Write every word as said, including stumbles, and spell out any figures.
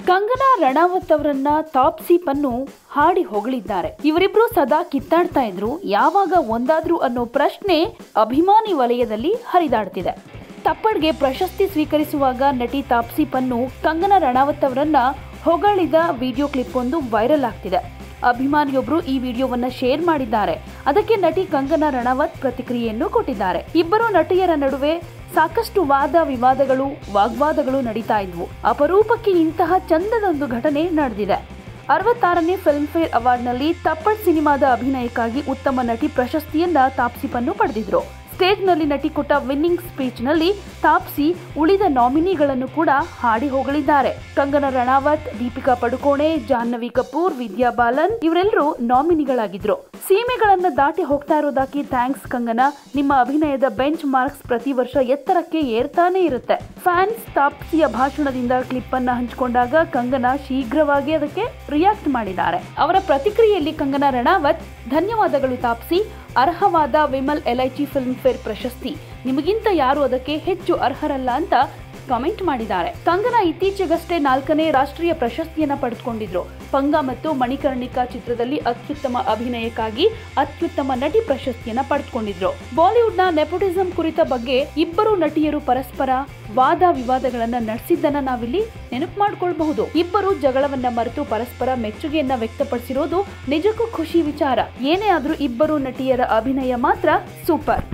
ಕಂಗನಾ ರಣಾವತ್ ಅವರನ್ನ ತಾಪ್ಸಿ ಪನ್ನು ಹಾಡಿ ಹೊಗಳಿದ್ದಾರೆ. ಇವರಿಬ್ರು ಸದಾ ಕಿತ್ತಾಡ್ತಾ ಇದ್ರು, ಯಾವಾಗ ಒಂದಾದ್ರು ಅನ್ನೋ ಪ್ರಶ್ನೆ ಅಭಿಮಾನಿ ವಲಯದಲ್ಲಿ ಹರಿದಾಡ್ತಿದೆ. ತಪ್ಪಡ್ಗೆ ಪ್ರಶಸ್ತಿ ಸ್ವೀಕರಿಸುವಾಗ ನಟಿ ತಾಪ್ಸಿ ಪನ್ನು ಕಂಗನಾ ರಣಾವತ್ ಅವರನ್ನ ಹೊಗಳಿದ ವಿಡಿಯೋ ಕ್ಲಿಪ್ ಒಂದು ವೈರಲ್ ಆಗ್ತಿದೆ. ಅಭಿಮಾನಿಯೊಬ್ರು ಈ ವಿಡಿಯೋವನ್ನ ಶೇರ್ ಮಾಡಿದ್ದಾರೆ. ಅದಕ್ಕೆ ನಟಿ ಕಂಗನಾ ರಣಾವತ್ ಪ್ರತಿಕ್ರಿಯೆಯನ್ನು ಕೊಟ್ಟಿದ್ದಾರೆ. ಇಬ್ಬರು ನಟಿಯರ ನಡುವೆ ಸಾಕಷ್ಟು ವಾದ ವಿವಾದಗಳು ವಾಗ್ವಾದಗಳು ನಡೀತಾ ಇದ್ವು. ಅಪರೂಪಕ್ಕೆ ಇಂತಹ ಚಂದದೊಂದು ಘಟನೆ ನಡೆದಿದೆ. ಅರವತ್ತಾರನೇ ಫಿಲ್ಮ್ ಫೇರ್ ಅವಾರ್ಡ್ನಲ್ಲಿ ತಪ್ಪಡ್ ಸಿನಿಮಾದ ಅಭಿನಯಕ್ಕಾಗಿ ಉತ್ತಮ ನಟಿ ಪ್ರಶಸ್ತಿಯನ್ನ ತಾಪ್ಸಿ ಪನ್ನು ಪಡೆದಿದ್ರು. ಸ್ಟೇಜ್ನಲ್ಲಿ ನಟಿ ಕೊಟ್ಟ ವಿನ್ನಿಂಗ್ ಸ್ಪೀಚ್ ನಲ್ಲಿ ತಾಪ್ಸಿ ಉಳಿದ ನಾಮಿನಿಗಳನ್ನು ಕೂಡ ಹಾಡಿ ಹೊಗಳಿದ್ದಾರೆ. ಕಂಗನಾ ರಣಾವತ್, ದೀಪಿಕಾ ಪಡುಕೋಣೆ, ಜಾಹ್ನವಿ ಕಪೂರ್, ವಿದ್ಯಾ ಬಾಲನ್ ಇವರೆಲ್ಲರೂ ನಾಮಿನಿಗಳಾಗಿದ್ರು. ಸೀಮೆಗಳನ್ನ ದಾಟಿ ಹೋಗ್ತಾ ಇರೋದಾಗಿ ಥ್ಯಾಂಕ್ಸ್ ಕಂಗನಾ, ನಿಮ್ಮ ಅಭಿನಯದ ಬೆಂಚ್ ಮಾರ್ಕ್ಸ್ ಪ್ರತಿ ವರ್ಷ ಎತ್ತರಕ್ಕೆ ಏರ್ತಾನೆ ಇರುತ್ತೆ. ಫ್ಯಾನ್ಸ್ ತಾಪ್ಸಿಯ ಭಾಷಣದಿಂದ ಕ್ಲಿಪ್ ಅನ್ನ ಹಂಚಿಕೊಂಡಾಗ ಕಂಗನಾ ಶೀಘ್ರವಾಗಿ ಅದಕ್ಕೆ ರಿಯಾಕ್ಟ್ ಮಾಡಿದ್ದಾರೆ. ಅವರ ಪ್ರತಿಕ್ರಿಯೆಯಲ್ಲಿ ಕಂಗನಾ ರಣಾವತ್, ಧನ್ಯವಾದಗಳು ತಾಪ್ಸಿ, ಅರ್ಹವಾದ ವಿಮಲ್ ಎಲ್ಐಚಿ ಫಿಲ್ಮ್ ಫೇರ್ ಪ್ರಶಸ್ತಿ, ನಿಮಗಿಂತ ಯಾರು ಅದಕ್ಕೆ ಹೆಚ್ಚು ಅರ್ಹರಲ್ಲ ಅಂತ ಕಾಮೆಂಟ್ ಮಾಡಿದ್ದಾರೆ. ಕಂಗನಾ ಇತ್ತೀಚೆಗಷ್ಟೇ ನಾಲ್ಕನೇ ರಾಷ್ಟ್ರೀಯ ಪ್ರಶಸ್ತಿಯನ್ನ ಪಡೆದುಕೊಂಡಿದ್ರು. ಪಂಗ ಮತ್ತು ಮಣಿಕರ್ಣಿಕಾ ಚಿತ್ರದಲ್ಲಿ ಅತ್ಯುತ್ತಮ ಅಭಿನಯಕ್ಕಾಗಿ ಅತ್ಯುತ್ತಮ ನಟಿ ಪ್ರಶಸ್ತಿಯನ್ನ ಪಡೆದುಕೊಂಡಿದ್ರು. ಬಾಲಿವುಡ್ನ ನೆಪೋಟಿಸಂ ಕುರಿತ ಬಗ್ಗೆ ಇಬ್ಬರು ನಟಿಯರು ಪರಸ್ಪರ ವಾದ ವಿವಾದಗಳನ್ನ ನಡೆಸಿದ್ದನ್ನ ನಾವಿಲ್ಲಿ ನೆನಪು ಮಾಡಿಕೊಳ್ಳಬಹುದು. ಇಬ್ಬರು ಜಗಳವನ್ನ ಮರೆತು ಪರಸ್ಪರ ಮೆಚ್ಚುಗೆಯನ್ನ ವ್ಯಕ್ತಪಡಿಸಿರೋದು ನಿಜಕ್ಕೂ ಖುಷಿ ವಿಚಾರ. ಏನೇ ಆದ್ರೂ ಇಬ್ಬರು ನಟಿಯರ ಅಭಿನಯ ಮಾತ್ರ ಸೂಪರ್.